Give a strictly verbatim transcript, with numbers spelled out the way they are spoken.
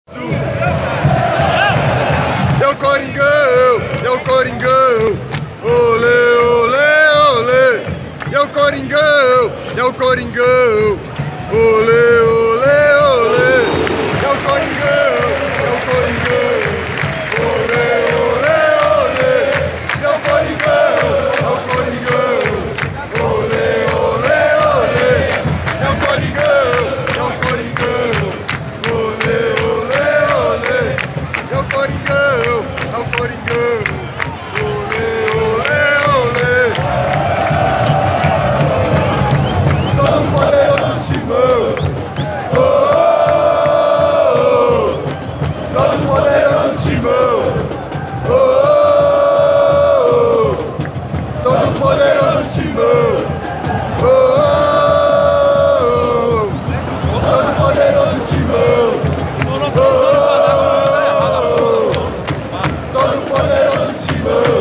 É o Coringão, é o Coringão, olê, olê, olê. É o Coringão, é o Coringão, olê, olê, olê. É o Coringão, é o Coringão, olê, olê, olê. É o Coringão, é o Coringão, olê, olê, olê. É o Coringão, é o Coringão, olê, olê, olê. É o Coringão, é o Coringão, olê, olê, olê. Todo poderoso timão, oh, oh, oh. Todo poderoso timão, oh, oh, oh. Todo poderoso timão, oh, oh, oh. Todo poderoso timão, oh, oh, oh. Todo poderoso timão.